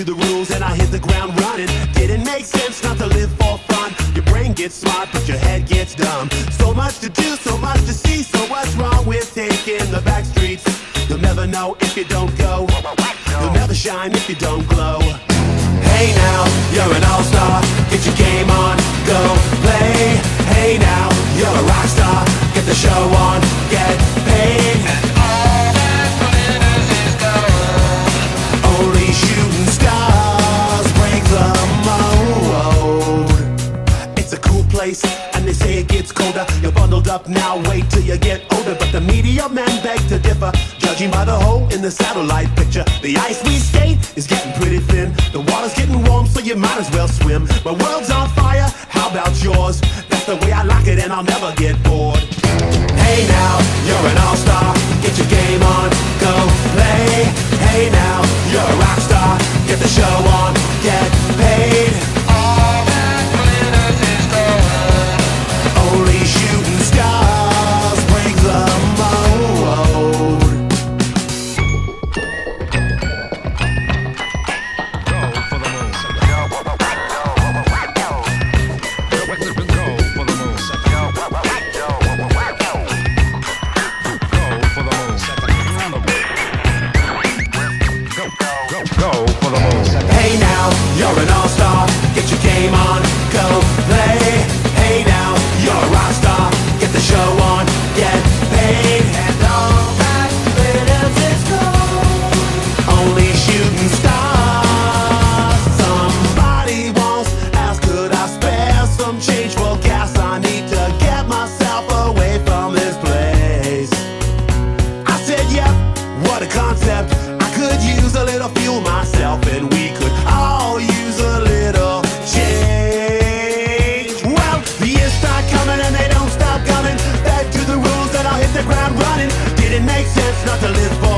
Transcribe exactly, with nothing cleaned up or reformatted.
to the rules and I hit the ground running. Didn't make sense not to live for fun. Your brain gets smart but your head gets dumb. So much to do, so much to see. So what's wrong with taking the back streets? You'll never know if you don't go. You'll never shine if you don't glow. Hey now, you're an all-star. Get your game on, go play. Hey now, you're a rock star. Get the show on, get paid. And all that glitters is gold. Only shooting stars break the mold. It's a cool place, and they say it gets colder. You're bundled up now, wait till you get older. But the media men beg to differ, judging by the hole in the satellite picture. The ice we skate is getting pretty thin. The water's getting warm, so you might as well swim. My world's on fire, how about yours? That's the way I like it, and I'll never get bored. Hey now, you're an all-star. Get your game on, go play. Hey now, you're a rock star. Get the show on, get paid. All that glitters is gold. Only shooting stars break the mold. Hey now, you're an all-star. Get your game on, go play. Hey now, you're a rock star. Get the show on, get paid. And all that glitters is gold. Only shooting stars. Somebody once asked, could I spare some change for gas? I need to get myself away from this place. I said, yep, what a concept. I could use a little fuel myself, and we could all use a little change. Well, the years start coming and they don't stop coming. Back to the rules and I'll hit the ground running. Didn't make sense not to live for